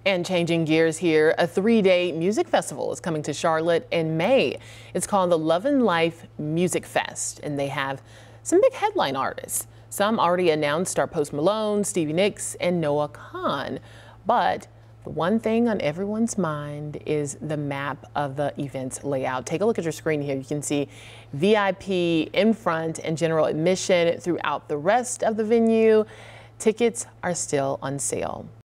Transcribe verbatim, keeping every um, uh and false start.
And changing gears here, a three-day music festival is coming to Charlotte in May. It's called the Lovin Life Music Fest, and they have some big headline artists. Some already announced are Post Malone, Stevie and Kahan. But the one thing on everyone's mind is the map of the event's layout. Take a look at your screen here. You can see V I P in front and general admission throughout the rest of the venue. Tickets are still on sale.